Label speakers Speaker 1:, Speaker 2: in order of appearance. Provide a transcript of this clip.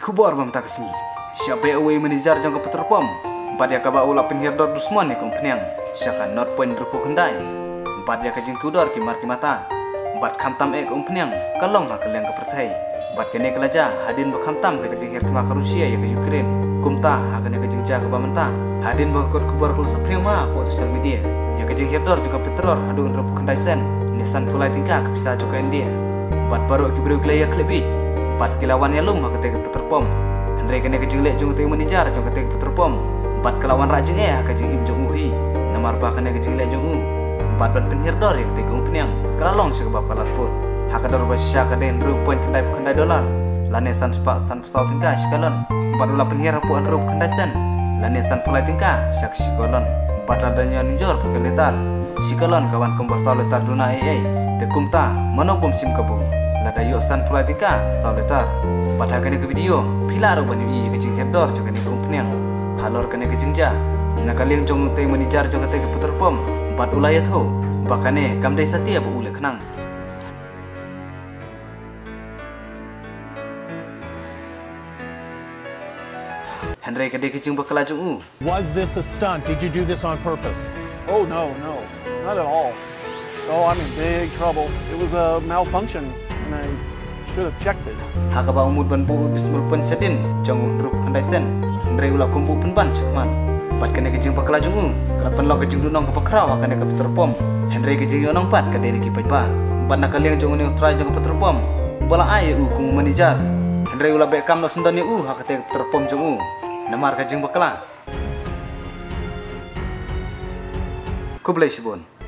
Speaker 1: Kubor bam tak kesini. Siapa away manager jangka peterpom. Empat ya kaba ula penhirdor dusman ni kompeniang. Siapa not point rupu kendai. Empat ya kajing kudor kimar kimata. Empat kamtam kompeniang. Kalong hak kalian ke pertai. Empat kene kelaja hadin berkamtam ke kajing hirtma ke Rusia ya ke Ukraine. Kumta hak kene kajing jaga bamenta. Hadin berkot kubor kul seprema po social media. Ya kajing hirdor juga peteror hadun rupu kendai sen. Nisan pulai tingkah kepisah juga India. Empat baru kibru kelaya klebit. Empat kelawan yalum hak ketika peterpom. Henry kene kajing lek jung teu manajar jung ketika peterpom. Empat kelawan rajing kajing im jung uhi. Namar ba kene kajing lek jung u. Empat bat penhirdor ya ketika umpeniang. Keralong sebab kalat put. Hak kador basya kaden ru point kendai dolar. Lanesan spak san pesau tingkah sikalon. Empat ulah penhir puan ru kendai sen. Lanesan pulai tingkah syak sikalon. Empat ladanya nunjor pergeletar. Sikalon kawan kembasau letar duna Tekumta manopom sim kabu. Lada yuk san pulai tingkah setau letar. Pada kene ke video pilar banyu i kajing hirdor juga ni kumpeniang. Halor kene kajing ja. Nakaliang jong tei manajar jong tei peterpom. Empat ulah ya tho. Bakane kamdai satia bu ule kenang. Henry kade kajing bakala jong u.
Speaker 2: Was this a stunt? Did you do this on purpose?
Speaker 3: Oh, no, not at all. Oh, I'm in big trouble. It was a malfunction, and I should have checked it.
Speaker 1: Hakaba umud ban bu dismul pen sedin jong ruk kandai sen. Henry ulah kumbu pen ban sekman. Pat kene kajing bakala jong u. Kelapan long kajing dunong ke pakraw kene ke peterpom. Henry kajing yonong pat kade ni kipai pa. Pat nakaliang jong ni utrai jong peterpom. Bola ai u kum manajar. Henry ulah bekam no sendani u hakate peterpom jong u. Namar kajing bakala. Kublai sibon.